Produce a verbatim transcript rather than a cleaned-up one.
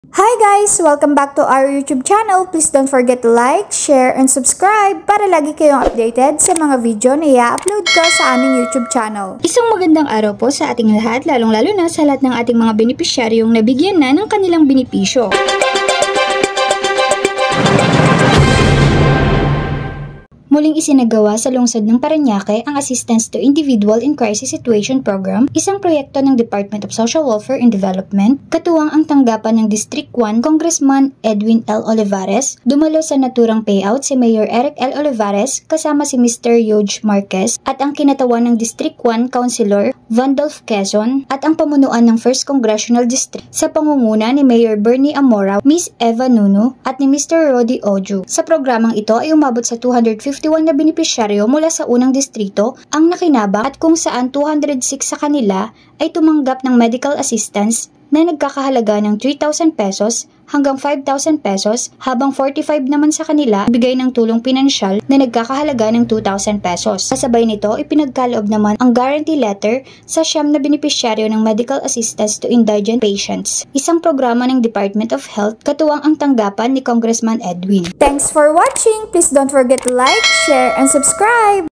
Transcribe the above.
Hi guys! Welcome back to our YouTube channel. Please don't forget to like, share, and subscribe para lagi kayong updated sa mga video na i-upload ko sa aming YouTube channel. Isang magandang araw po sa ating lahat, lalong-lalo na sa lahat ng ating mga benepisyaryong nabigyan na ng kanilang benepisyo. Muling isinagawa sa lungsod ng Parañaque ang Assistance to Individual in Crisis Situation Program, isang proyekto ng Department of Social Welfare and Development, katuwang ang tanggapan ng District one Congressman Edwin L. Olivares. Dumalo sa naturang payout si Mayor Eric L. Olivares kasama si Mister Yoge Marquez at ang kinatawan ng District one Councilor Vandolph Quezon at ang pamunuan ng first Congressional District sa pangunguna ni Mayor Bernie Amora, Miss Eva Nuno at ni Mister Rodi Oju. Sa programang ito ay umabot sa two hundred fifty-one na benepisyaryo mula sa unang distrito ang nakinabang at kung saan two hundred six sa kanila ay tumanggap ng medical assistance na nagkakahalaga ng three thousand pesos hanggang five thousand pesos, habang forty-five naman sa kanila bigay ng tulong pinansyal na nagkakahalaga ng two thousand pesos. Kasabay nito, ipinagkaloob naman ang guarantee letter sa siyam na benepisyaryo ng medical assistance to indigent patients, isang programa ng Department of Health katuwang ang tanggapan ni Congressman Edwin. Thanks for watching! Please don't forget to like, share, and subscribe!